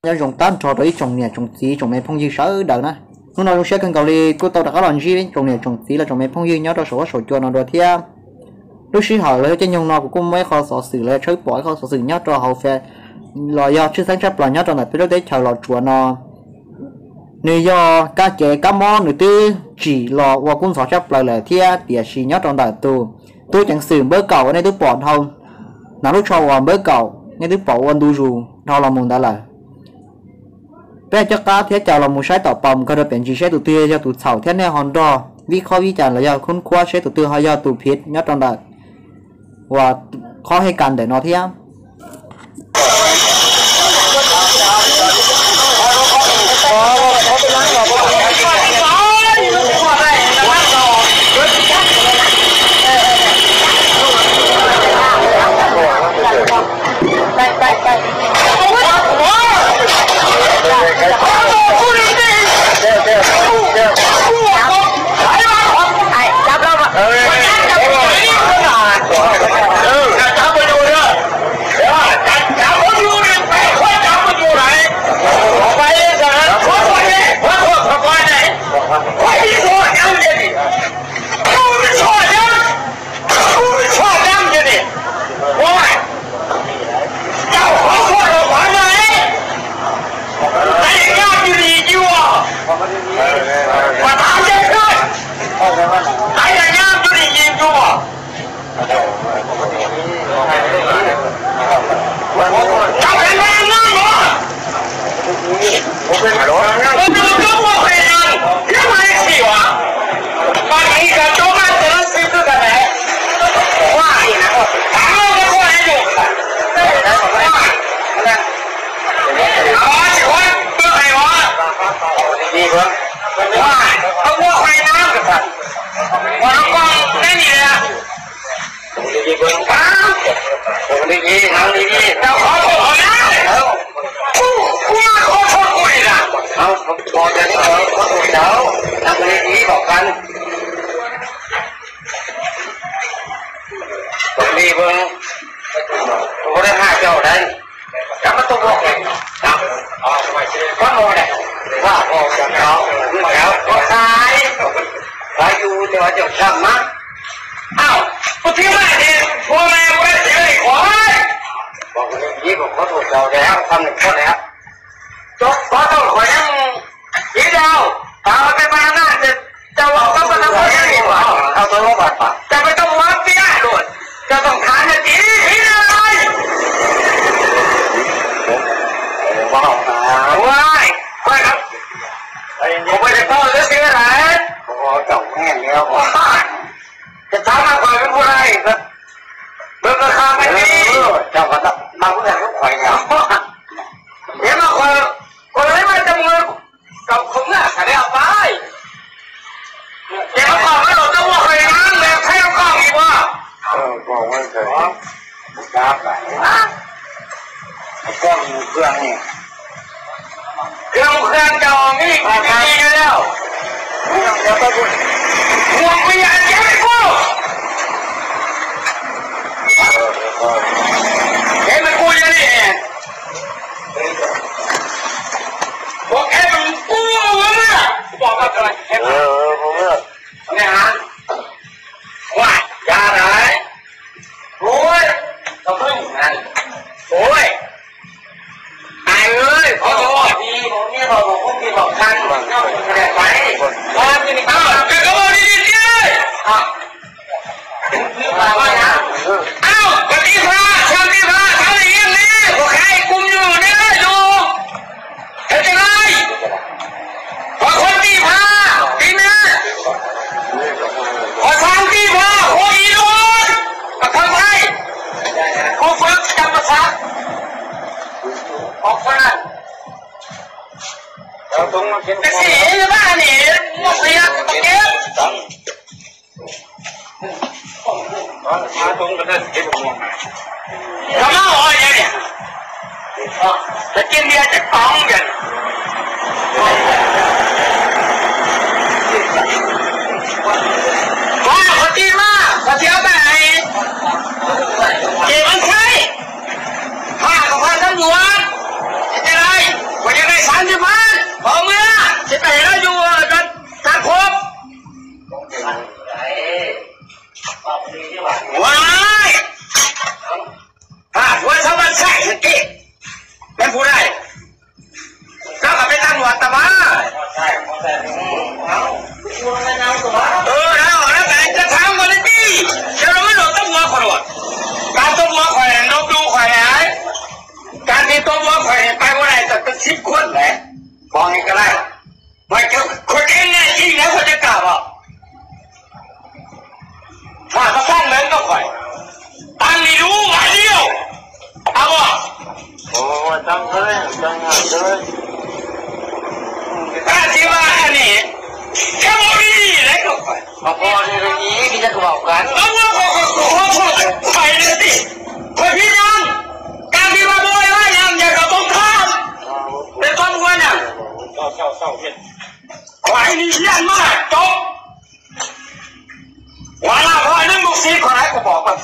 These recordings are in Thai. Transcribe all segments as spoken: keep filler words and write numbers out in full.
nhớ dùng tán trò đấy trồng nè trồng xí trồng mấy phong dư sáu đợt nè nó nói sẽ cần cầu đi cô tao đã có lần gì đấy trồng nè trồng xí là trồng mấy phong dư nhớ đó số số cho nó được theo lúc xí hỏi lấy cho nhung nó cũng mấy kho sọ xử lấy chơi bỏ kho sọ xử nhớ cho hậu phe lò do chứ sáng chấp là nhớ cho này biết đấy chờ lò chùa nó nếu do cá chè cá mò nữa tư chỉ lò và cũng sọ chấp lại là theo địa chỉ nhớ trong đời tu tôi chẳng xử bớ cầu ở đây tôi bỏ không nào lúc cho vào bớ cầu nghe tôi bỏ anh đu dù đâu là muốn đã là bây giờ cá thế chào là một sai tàu bầm có được biển chỉ sai tụi tiêu cho tụi sầu thế này hòn đo vì khó vi chả là do khôn qua sai tụi tiêu hay do tụi phiệt nhớ trong đời và khó hay cần để nó theo Hãy subscribe cho kênh Ghiền Mì Gõ để không bỏ lỡ สิพันขอเมื่อจะไปแล้วอยู่กันทางครบว้ายถ้าหัวชาวบ้านใช่สกิเป็นผู้ได้ก็กลับไปตั้งหัวตะบ้าเออแล้วแล้วแต่จะทำอะไรดีจะเราไม่หลงตั้งหัวขวดการต้มหัวข่อยนกดูข่อยไอ้การที่ต้มหัวข่อยไปว่าไรแต่เป็นสิบคนแหละบอกให้ก็ได้ไม่คนเองเนี่ยจริงแล้วคนจะกล่าวอ่ะถ้าเขาสร้างเหมือนก็ข่อยตั้งไม่รู้มาเดียวเอาวะโอ้ตั้งเลยตั้งเลยถ้าที่ว่าอันนี้แค่บอกดีเลยก็ข่อยมาพอในเรื่องนี้ที่จะบอกกันเอาวะขอขอขอขอไปเลยสิคนพี่ยังการที่มาโวยว่ายังอย่ากับต้องข้ามเป็นต้นหัวน่ะเศร้าเศร้าเศร้าเห็นข่อยนี่เยี่ยมมากจบวันละพอหนึ่งบุกซีขอให้กูบอกก่อน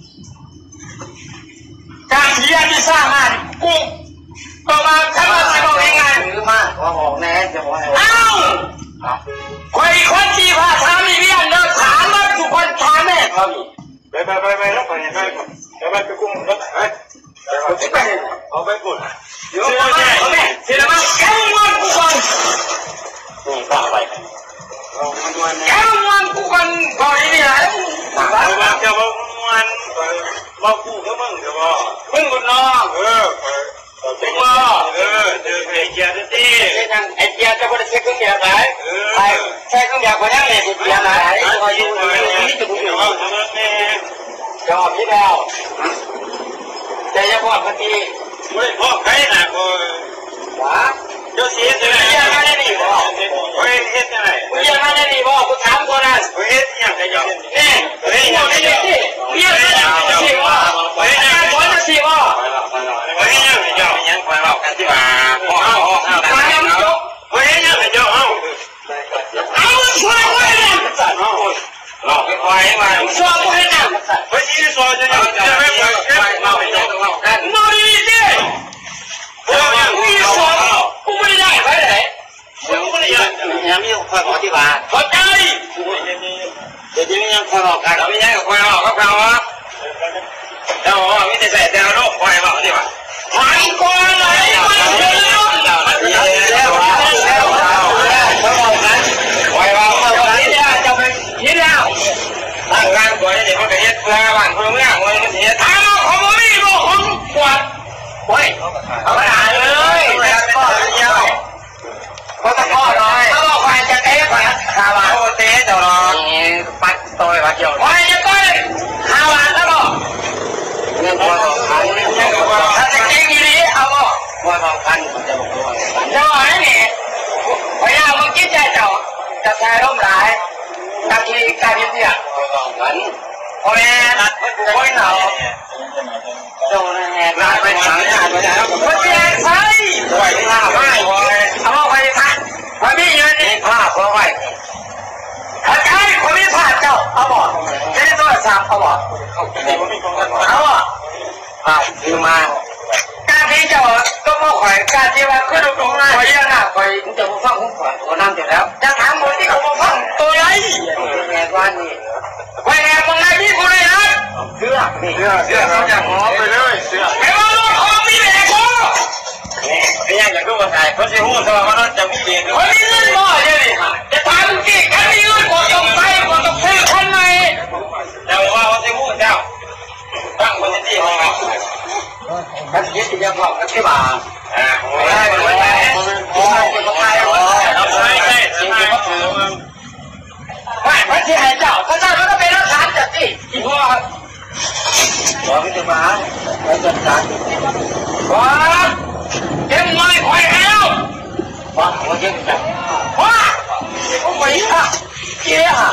การเทียนที่สร้างงานกูต่อมาถ้ามาใส่บอกเองไงหรือมาขอบอกแน่จะบอกให้อ้าวใครคนที่พาทำมีเรื่องเดินถามว่าทุกคนถามแม่เขาไปไปไปไปแล้วไปไปไปไปกุ้งแล้วไปไปเอาไปกุ้งเดี๋ยวไปแม่เสร็จแล้วมาแก้วันกูก่อนนี่ฝากไปแก้วันกูก่อนก่อนนี่แหละเอามาเจ้าวันมาคู่กับมึงเดี๋ยวบ่มึงคนน้องเออจริงว่าเออเจอไอ้เจียดิไอ้เจียจะบ่ได้ใช้เครื่องแบบไหนใช่ใช้เครื่องแบบก็ยังเลยเจียไหนก็อยู่นี่จะกูอยู่จอบพี่แล้วใจจะพอพอดีเฮ้ยพ่อใครน่ะกูว้าโยเสียเลยเจียมาได้ดีบ่เฮ้ยเฮ็ดจังได๋เจียมาได้ดีบ่กูถามคนนั้นเฮ็ดหยังได้ยอนี่เฮ้ยยังได้ดีเจียมาได้ดีบ่เฮ้ยยังบ่ได้ดีบ่เฮ้ยยังได้ยอยังคอยเว้ากันที่ว่าพ่อเฮาเฮาเฮาเฮ้ยยังได้ยอเฮาเอาช่วยไว้นะสั่นเฮาหลอกไปคอยมาช่วยไว้นะเฮ้ยสิช่วยจะจะไม่ไปเว้าเว้ากันมาดีดิเฮ้ยยังมีช่วยกูไม่ได้ไปไหนมึงไม่ได้ยังมีคอยบอกที่ว่าเข้าใจเดี๋ยวนี้ยังคอยบอกกันเราไม่ใช่คอยบอกกับเราอ่ะเราบอกว่าไม่ได้ใส่แต่เราลูกคอยบอกที่ว่าหายคอยไหนมันเยอะแล้วแล้วแล้วแล้วคอยบอกกันคอยบอกกันที่นี่จะเป็นที่นี่ตั้งงานก่อนเดี๋ยวมันจะเฮ็ดเพื่อบ้านเพื่อเมืองมันจะเฮ็ดทางเราของมันนี่บอกของกวาดโอ้ยเอาไปหาเลยก็เดียวก็ต้องพ่อหน่อยถ้าบอกใครจะเตะใครฮาวาเตะเดี๋ยวรอปัดตัวปัดเดียวใครจะเตะฮาวาแล้วบอกเรื่องความสำคัญถ้าจะจริงดีเอาบอกความสำคัญจะบอกว่าจะบอกให้เนี่ยพยายามมึงคิดใจเจ้าจะใช้ร่มร้ายตะกี้การยึดเนี่ยกันพอแม่นัดพอหนาวโดนแหกร้านไปหาญาติไปแล้วพอแจ้งใช่ไหวหน้าไม่เอาเอาไปทักพอมีเงินนี่ผ้าพอไหวถ้าใช่คนมีผ้าเจ้าเอาบอกจะได้ตัวสามเอาบอกเอาบอกเอาคือมาการที่เจ้าก็มาขอยการที่ว่าคือตรงๆขอยยังอ่ะขอยจะมาฟังผมก่อนผมนั่งเสร็จแล้วจะถามคนที่เขามาฟังตัวไรแง่ว่านี่ไปแง่มึงไงพี่กูเลยนะเสื้อเสื้อเสื้อเขาจะหอมไปเลยเสื้อไอ้ว่าลูกเขามีแหวนกูนี่ไอ้ยังอยากดูว่าไงเขาจะพูดว่ามันจะมีแหวนเขามีเงินบ่อยเลยจะถามกี่ใครมีเงินกดต้องไปกดต้องซื้อคันไหนแต่ว่าเขาจะพูดเจ้าตั้งคนที่ของเราถ้าเย็ดจะบอกกันที่บ่าอ่าไม่ได้ไม่ได้โอ้ยไม่ได้เราใช้ได้สิ่งที่เขาถือไม่พระที่ให้เจ้าพระเจ้าเขาก็เป็นรักษาจัดที่ที่พ่อบอกที่จะมาแล้วจัดการว้าเจ็บไม่ไหวแล้วว้าเขาเจ็บจังว้าเขาไปอ่ะเจี๊ยบ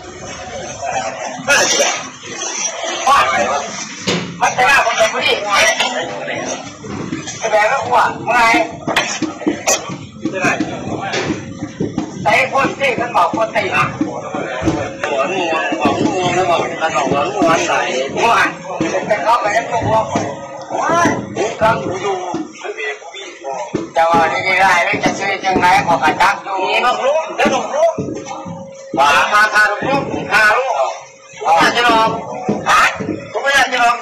ว้ามันจะมาคนเดียวไม่ได้ไอ้แบบก็หัวไงไอ้คนที่มันบอกคนตีนะหัวงูหัวงูแล้วบอกมันบอกหัวงูไหนหัวแต่เขาไปยังตัวหัวว้าหูกลางหูดูจะว่าที่นี่ได้ไม่จะซื้อจังไรขอกระจับอยู่นี่ลูกลูกเดี๋ยวลูกลูกว่ามาทานลูกลูกทาลูกผมอยากจะลองฮะผมไม่อยากจะลอง